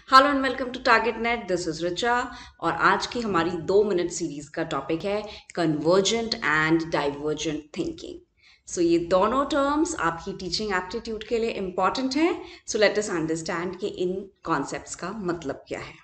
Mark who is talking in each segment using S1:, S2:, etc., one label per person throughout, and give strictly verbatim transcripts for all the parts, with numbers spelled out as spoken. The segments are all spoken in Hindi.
S1: Hello and welcome to target net. This is Richa और आज की हमारी दो मिनट सीरीज का टॉपिक है convergent and divergent thinking. So ये दोनों टर्म्स आपकी टीचिंग एप्टीट्यूड के लिए इंपॉर्टेंट है। सो लेट अस अंडरस्टैंड कि इन कॉन्सेप्ट्स का मतलब क्या है।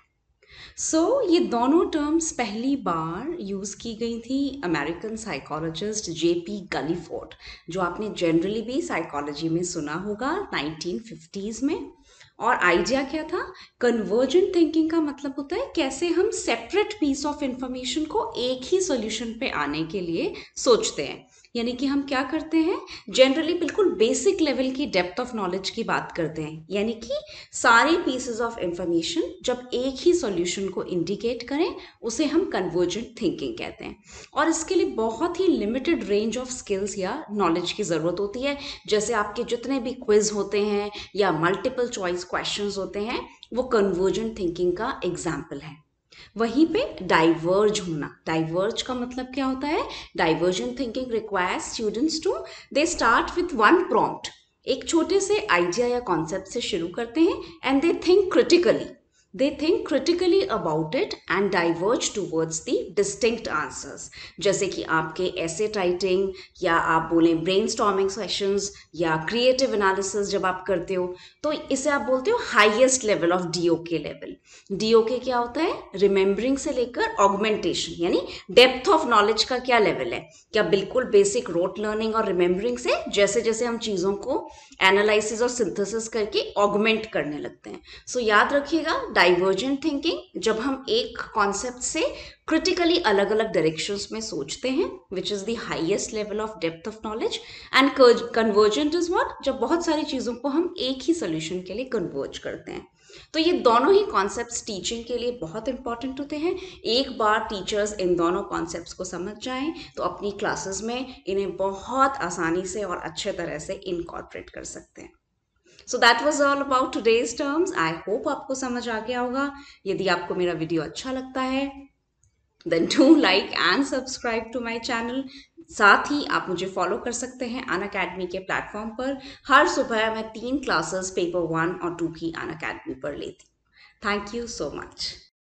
S1: सो so, ये दोनों टर्म्स पहली बार यूज की गई थी American psychologist J P Guilford, जो आपने जनरली भी साइकोलॉजी में सुना होगा नाइनटीन फिफ्टीज़ में। और आइडिया क्या था? कन्वर्जेंट थिंकिंग का मतलब होता है कैसे हम सेपरेट पीस ऑफ इंफॉर्मेशन को एक ही सॉल्यूशन पे आने के लिए सोचते हैं। यानी कि हम क्या करते हैं, जनरली बिल्कुल बेसिक लेवल की डेप्थ ऑफ नॉलेज की बात करते हैं, यानी कि सारे पीसेस ऑफ इंफॉर्मेशन जब एक ही सॉल्यूशन को इंडिकेट करें उसे हम कन्वर्जेंट थिंकिंग कहते हैं। और इसके लिए बहुत ही लिमिटेड रेंज ऑफ स्किल्स या नॉलेज की ज़रूरत होती है। जैसे आपके जितने भी क्विज होते हैं या मल्टीपल चॉइस क्वेश्चंस होते हैं, वो कन्वर्जेंट थिंकिंग का एग्जाम्पल है। वहीं पे डाइवर्ज होना, डाइवर्ज का मतलब क्या होता है? Divergent thinking requires students to they start with one prompt, एक छोटे से आइडिया या कॉन्सेप्ट से शुरू करते हैं and they think critically they think critically about it and diverge towards the distinct answers। जैसे कि आपके essay writing या आप बोलें brainstorming sessions या creative analysis जब आप करते हो, तो इसे आप बोलते हो highest level of D O K level। D O K क्या होता है? remembering से लेकर augmentation, यानी depth of knowledge का क्या level है? क्या बिल्कुल basic rote learning और remembering से जैसे जैसे हम चीज़ों को analysis और synthesis करके augment करने लगते हैं। सो so, याद रखिएगा, डाइवर्जेंट थिंकिंग जब हम एक कॉन्सेप्ट से क्रिटिकली अलग अलग डायरेक्शंस में सोचते हैं, which is the highest level of depth of knowledge. And convergent is what? जब बहुत सारी चीजों को हम एक ही सोल्यूशन के लिए कन्वर्ज करते हैं। तो ये दोनों ही कॉन्सेप्ट्स टीचिंग के लिए बहुत इंपॉर्टेंट होते हैं। एक बार टीचर्स इन दोनों कॉन्सेप्ट्स को समझ जाएं तो अपनी क्लासेस में इन्हें बहुत आसानी से और अच्छे तरह से इनकॉर्पोरेट कर सकते हैं। So that was all about today's terms. I hope आपको समझ आ गया होगा। यदि आपको मेरा वीडियो अच्छा लगता है then do like and subscribe to my channel. साथ ही आप मुझे फॉलो कर सकते हैं अनअकैडमी के प्लेटफॉर्म पर। हर सुबह मैं तीन क्लासेस पेपर वन और टू की अनअकैडमी पर लेती हूँ। Thank you so much.